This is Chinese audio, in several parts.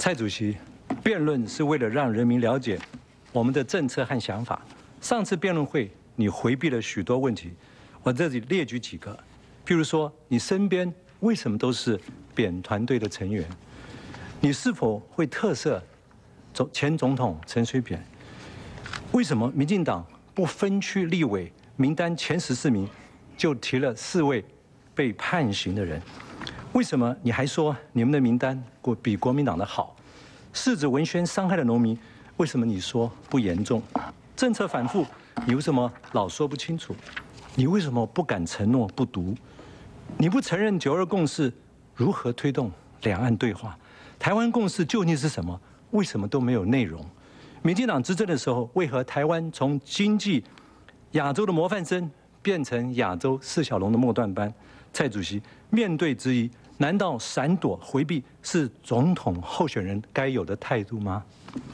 蔡主席，辩论是为了让人民了解我们的政策和想法。上次辩论会你回避了许多问题，我这里列举几个，譬如说你身边为什么都是扁团队的成员？你是否会特赦前总统陈水扁？为什么民进党不分区立委名单前14名就提了4位被判刑的人？为什么你还说你们的名单比国民党的好？柿子文宣伤害了农民，为什么你说不严重？政策反复，你为什么老说不清楚？你为什么不敢承诺不读？你不承认9·2共识，如何推动两岸对话？台湾共识究竟是什么？为什么都没有内容？民进党执政的时候，为何台湾从经济亚洲的模范生变成亚洲4小龙的末段班？蔡主席面对质疑，难道闪躲回避是总统候选人该有的态度吗？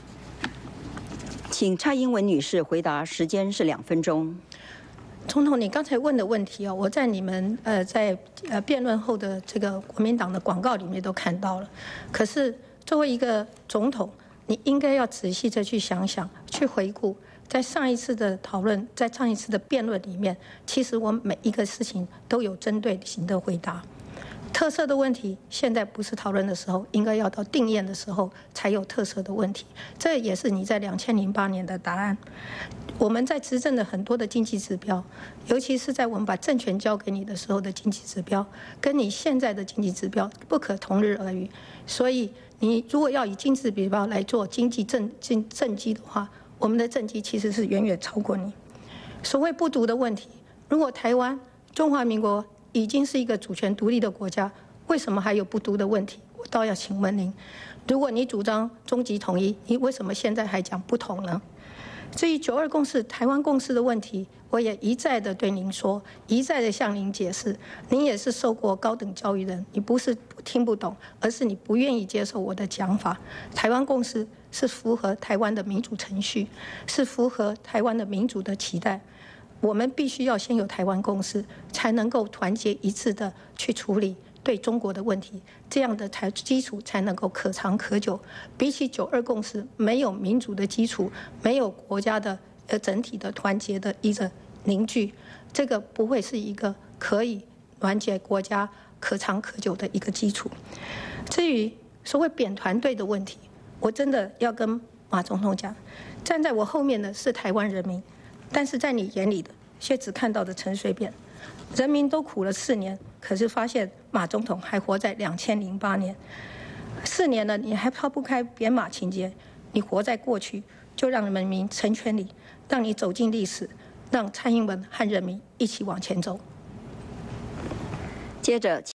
请蔡英文女士回答，时间是2分钟。 总统，你刚才问的问题我在你们在辩论后的这个国民党的广告里面都看到了。可是作为一个总统，你应该要仔细的去想想，去回顾。在上一次的讨论，在上一次的辩论里面，其实我每一个事情都有针对性的回答。特色的问题，现在不是讨论的时候，应该要到定验的时候才有特色的问题。这也是你在2008年的答案。我们在执政的很多的经济指标，尤其是在我们把政权交给你的时候的经济指标，跟你现在的经济指标不可同日而语。所以，你如果要以经济指标来做经济政绩的话，我们的政绩其实是远远超过你。所谓不独的问题，如果台湾中华民国已经是一个主权独立的国家，为什么还有不独的问题？我倒要请问您，如果你主张终极统一，你为什么现在还讲不同呢？至于9·2共识、台湾共识的问题，我也一再的对您说，一再的向您解释。您也是受过高等教育的人，你不是听不懂，而是你不愿意接受我的讲法。台湾共识是符合台湾的民主程序，是符合台湾的民主的期待。我们必须要先有台湾共识，才能够团结一致的去处理对中国的问题，这样的基础才能够可长可久。比起9·2共识，没有民主的基础，没有国家的整体的团结的一个凝聚，这个不会是一个可以团结国家可长可久的一个基础。至于所谓扁团队的问题，我真的要跟马总统讲，站在我后面的是台湾人民，但是在你眼里的却只看到的陈水扁。人民都苦了4年，可是发现马总统还活在2008年，4年了，你还抛不开扁马情节，你活在过去，就让人民成全你，让你走进历史，让蔡英文和人民一起往前走。 接着。